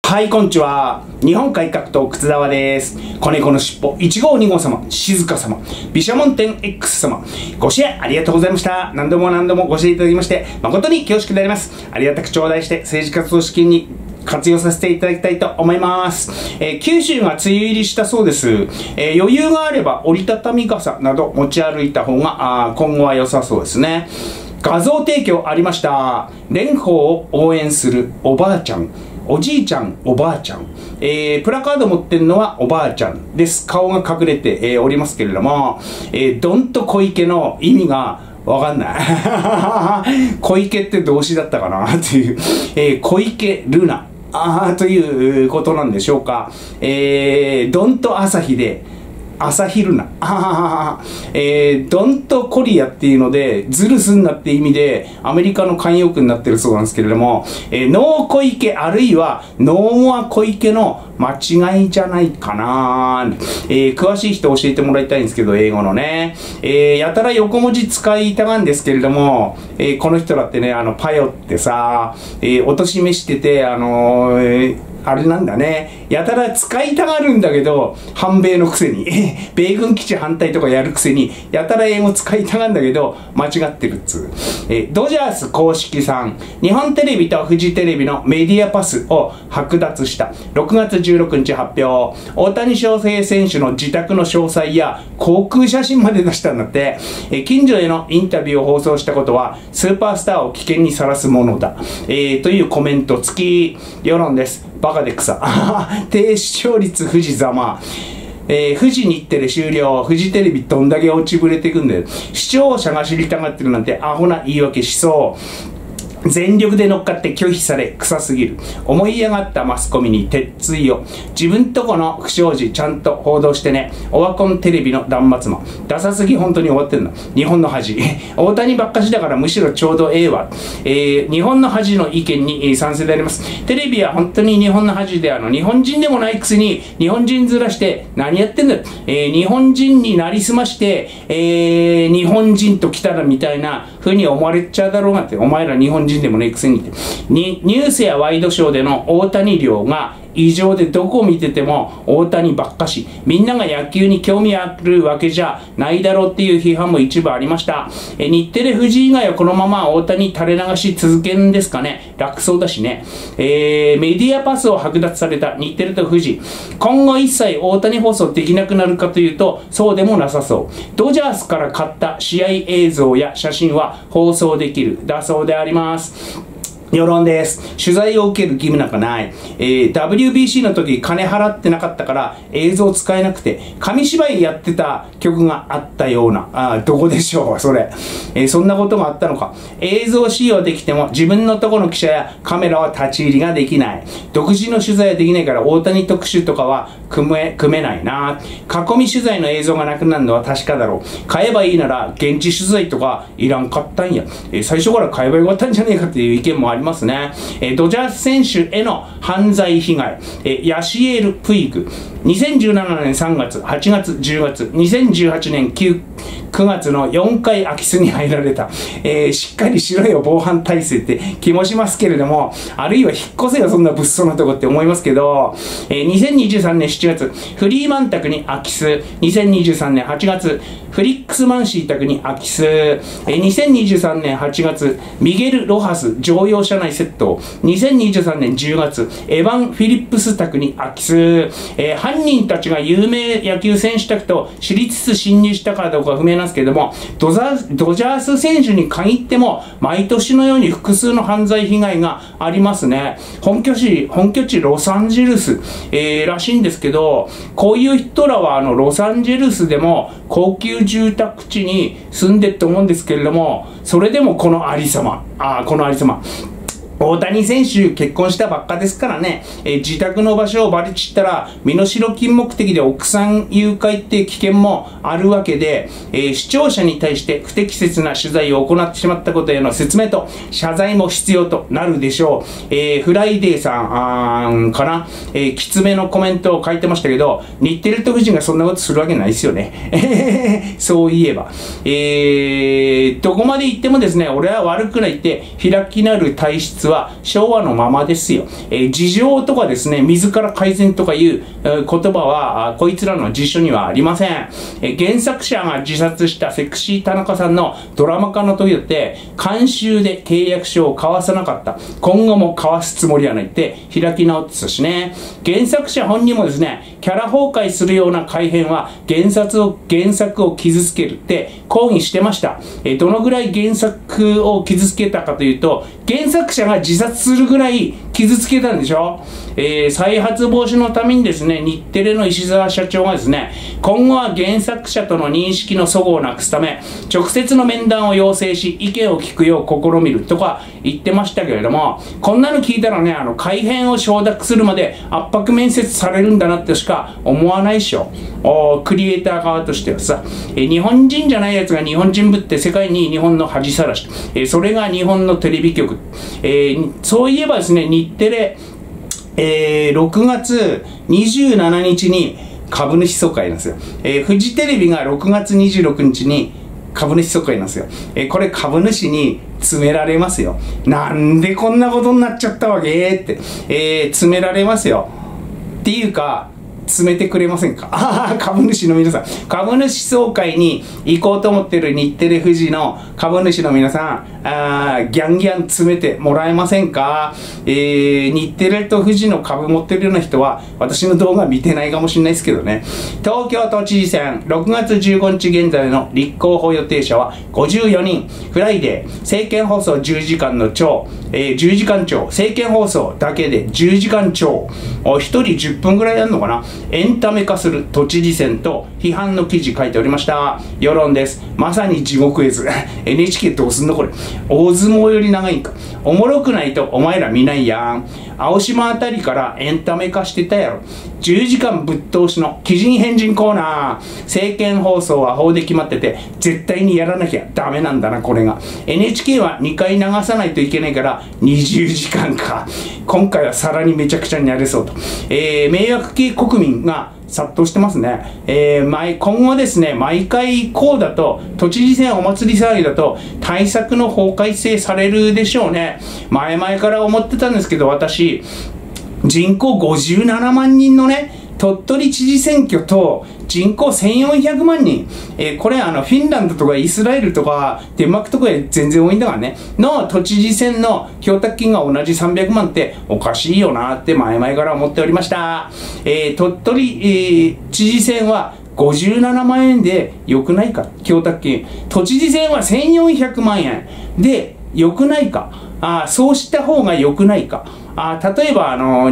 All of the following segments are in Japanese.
はい、こんにちは。日本改革党靴沢です。子猫のしっぽ1号2号様、静香様、毘沙門天 X 様、ご支援ありがとうございました。何度もご支援いただきまして、誠に恐縮であります。ありがたく頂戴して政治活動資金に活用させていただきたいと思います。九州が梅雨入りしたそうです。余裕があれば折りたたみ傘など持ち歩いた方が今後は良さそうですね。画像提供ありました。蓮舫を応援するおばあちゃん。おじいちゃん、おばあちゃん。プラカード持ってるのはおばあちゃんです。顔が隠れて、おりますけれども、どんと小池の意味がわかんない。小池って動詞だったかなっていう、小池ルナということなんでしょうか。どんと朝日で、朝昼な。ドントコリアっていうので、ズルすんなって意味で、アメリカの慣用句になってるそうなんですけれども、ノー小池あるいはノーモア小池の間違いじゃないかな。詳しい人教えてもらいたいんですけど、英語のね。やたら横文字使いたがんですけれども、この人らってね、パヨってさ、おとしめしてて、あれなんだね。やたら使いたがるんだけど、反米のくせに、米軍基地反対とかやるくせに、やたら英語使いたがるんだけど、間違ってるっつう。ドジャース公式さん、日本テレビとフジテレビのメディアパスを剥奪した。6月16日発表。大谷翔平選手の自宅の詳細や航空写真まで出したんだって、近所へのインタビューを放送したことは、スーパースターを危険にさらすものだ。というコメント付き世論です。バカで草。低視聴率富士ざま。富士日テレ終了。フジテレビどんだけ落ちぶれていくんだよ。視聴者が知りたがってるなんてアホな言い訳しそう。全力で乗っかって拒否され臭すぎる。思い上がったマスコミに鉄槌を。自分とこの不祥事ちゃんと報道してね。オワコンテレビの断末魔。ダサすぎ本当に終わってんの。日本の恥。大谷ばっかしだからむしろちょうどええわ。日本の恥の意見に賛成であります。テレビは本当に日本の恥で日本人でもないくせに日本人ずらして何やってんだよ。日本人になりすまして、日本人と来たらみたいな風に思われちゃうだろうがって。お前ら日本人でもねえくせにってニュースやワイドショーでの大谷量が異常でどこを見てても大谷ばっかしみんなが野球に興味あるわけじゃないだろうっていう批判も一部ありました。日テレ富士以外はこのまま大谷垂れ流し続けるんですかね。楽そうだしね。メディアパスを剥奪された日テレと富士、今後一切大谷放送できなくなるかというとそうでもなさそう。ドジャースから買った試合映像や写真は放送できるだそうであります。世論です。取材を受ける義務なんかない。WBC の時金払ってなかったから映像使えなくて、紙芝居やってた曲があったような。どこでしょう、それ。そんなことがあったのか。映像使用できても自分のとこの記者やカメラは立ち入りができない。独自の取材はできないから大谷特集とかは組めないな。囲み取材の映像がなくなるのは確かだろう。買えばいいなら現地取材とかいらんかったんや。最初から買えばよかったんじゃねえかっていう意見もありますね。ドジャース選手への犯罪被害、ヤシエル・プイグ、2017年3月、8月、10月、2018年9月の4回空き巣に入られた。しっかりしろよ防犯体制って気もしますけれども、あるいは引っ越せよそんな物騒なとこって思いますけど、2023年7月、フリーマン宅に空き巣、2023年8月、フリックスマンシー宅に空き巣、2023年8月、ミゲル・ロハス乗用車内窃盗、2023年10月、エヴァン・フィリップス宅に空き巣、犯人たちが有名野球選手宅と知りつつ侵入したかどうか不明なんですけれども、ドジャース選手に限っても毎年のように複数の犯罪被害がありますね。本拠地ロサンゼルス、らしいんですけど、こういう人らはロサンゼルスでも高級住宅地に住んでると思うんですけれども、それでもこのありさま。大谷選手結婚したばっかですからね、自宅の場所をバレちったら身代金目的で奥さん誘拐っていう危険もあるわけで、視聴者に対して不適切な取材を行ってしまったことへの説明と謝罪も必要となるでしょう。フライデーさんかな、きつめのコメントを書いてましたけど、日テレと富士がそんなことするわけないですよね。そういえば。どこまで行ってもですね、俺は悪くないって開きなる体質説は昭和のままですよ。事情とかですね、自ら改善とかいう言葉はこいつらの辞書にはありません。原作者が自殺したセクシー田中さんのドラマ化の時だって監修で契約書を交わさなかった。今後も交わすつもりはないって開き直ってたしね。原作者本人もですね、キャラ崩壊するような改変は原作を傷つけるって抗議してました。どのぐらい原作を傷つけたかというと、原作者が自殺するぐらい傷つけたんでしょ。再発防止のためにですね、日テレの石澤社長がですね、今後は原作者との認識の齟齬をなくすため直接の面談を要請し意見を聞くよう試みるとか言ってましたけれども、こんなの聞いたらね、改変を承諾するまで圧迫面接されるんだなってしか思わないでしょ。クリエイター側としてはさ、日本人じゃないやつが日本人ぶって世界に日本の恥さらし、それが日本のテレビ局、そういえばですね、日テレ、6月27日に株主総会なんですよ。フジテレビが6月26日に株主総会なんですよ。これ株主に詰められますよ。なんでこんなことになっちゃったわけって、詰められますよ。っていうか、詰めてくれませんか。株主の皆さん、株主総会に行こうと思ってる日テレ富士の株主の皆さん、ギャンギャン詰めてもらえませんか。日テレと富士の株持ってるような人は私の動画見てないかもしれないですけどね。東京都知事選6月15日現在の立候補予定者は54人。フライデー政見放送10時間の超、10時間超、政見放送だけで10時間超、1人10分ぐらいやるのかな。エンタメ化する都知事選と批判の記事書いておりました。世論です。まさに地獄絵図。NHK どうすんのこれ。大相撲より長いんか。おもろくないとお前ら見ないやん。青島あたりからエンタメ化してたやろ。10時間ぶっ通しの奇人変人コーナー。政見放送は法で決まってて絶対にやらなきゃダメなんだな、これが。NHK は2回流さないといけないから20時間か。今回はさらにめちゃくちゃになれそうと。迷惑系国民が殺到してますね。今後ですね、毎回こうだと、都知事選お祭り騒ぎだと、対策の法改正されるでしょうね。前々から思ってたんですけど、私、人口57万人のね、鳥取知事選挙と人口1400万人、これフィンランドとかイスラエルとかデンマークとかより全然多いんだからね、の都知事選の供託金が同じ300万っておかしいよなって前々から思っておりました。鳥取、知事選は57万円で良くないか、供託金。都知事選は1400万円で良くないか。そうした方が良くないか。例えば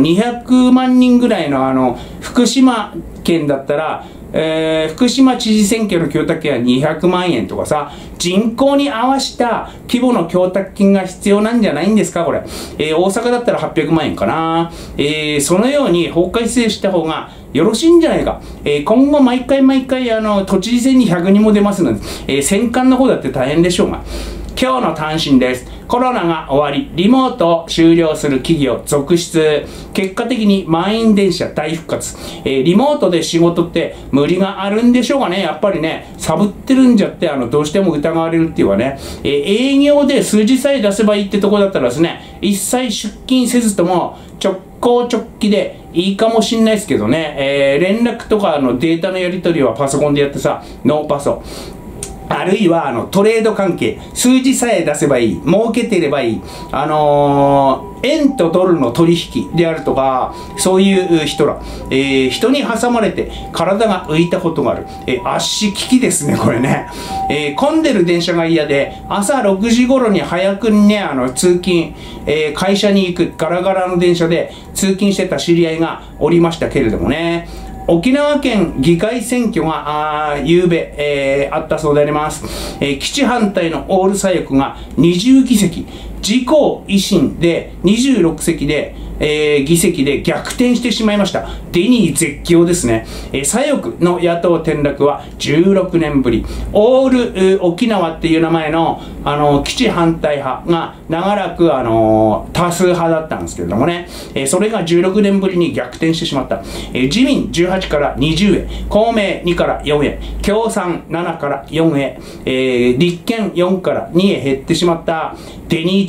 200万人ぐらいの福島県だったら、福島知事選挙の供託金は200万円とかさ、人口に合わせた規模の供託金が必要なんじゃないんですか、これ。大阪だったら800万円かな。そのように法改正した方がよろしいんじゃないか。今後毎回都知事選に100人も出ますので、選管の方だって大変でしょうが。今日の単身です。コロナが終わり、リモートを終了する企業続出。結果的に満員電車大復活。リモートで仕事って無理があるんでしょうかね。やっぱりね、サブってるんじゃって、どうしても疑われるっていうかね。営業で数字さえ出せばいいってとこだったらですね、一切出勤せずとも直行直帰でいいかもしんないですけどね。連絡とかデータのやり取りはパソコンでやってさ、ノーパソ。あるいはトレード関係、数字さえ出せばいい、儲けてればいい、円とドルの取引であるとか、そういう人ら、人に挟まれて体が浮いたことがある、圧死危機ですね、これね。混んでる電車が嫌で、朝6時頃に早くにね、通勤、会社に行くガラガラの電車で通勤してた知り合いがおりましたけれどもね。沖縄県議会選挙が夕べ、あったそうであります。基地反対のオール左翼が20議席、自公維新で26席で、議席で逆転してしまいました。デニー絶叫ですね。左翼の野党転落は16年ぶり。オール沖縄っていう名前の、基地反対派が長らく、多数派だったんですけれどもね、それが16年ぶりに逆転してしまった。自民18から20へ、公明2から4へ、共産7から4へ、立憲4から2へ減ってしまった。デニー知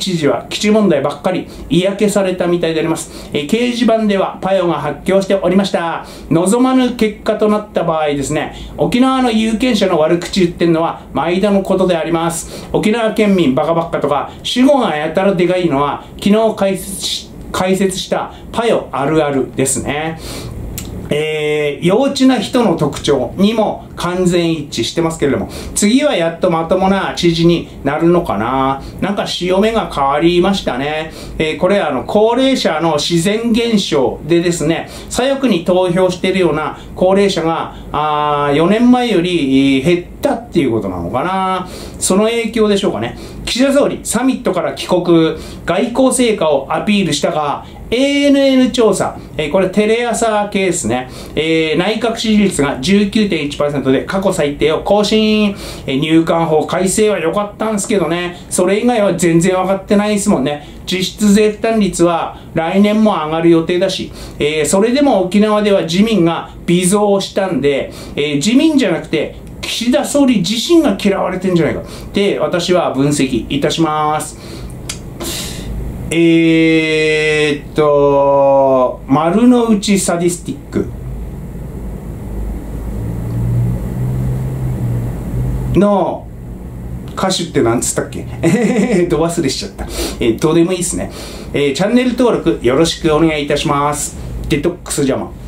知事は基地問題ばっかり嫌気されたみたいであります。掲示板ではパヨが発狂しておりました。望まぬ結果となった場合ですね、沖縄の有権者の悪口言ってるのは毎度のことであります。沖縄県民バカばっかとか主語がやたらでかいのは昨日解説したパヨあるあるですね。幼稚な人の特徴にも完全一致してますけれども、次はやっとまともな知事になるのかな。なんか潮目が変わりましたね。これは高齢者の自然現象でですね、左翼に投票しているような高齢者が4年前より減ったっていうことなのかな。その影響でしょうかね。岸田総理、サミットから帰国、外交成果をアピールしたが、ANN 調査、これテレ朝系ですね。内閣支持率が 19.1% で過去最低を更新。入管法改正は良かったんですけどね、それ以外は全然分かってないですもんね。実質税負担率は来年も上がる予定だし、それでも沖縄では自民が微増したんで、自民じゃなくて岸田総理自身が嫌われてんじゃないかって私は分析いたします。丸の内サディスティックの歌手ってなんつったっけど忘れしちゃった。どうでもいいですね。チャンネル登録よろしくお願いいたします。デトックス邪魔。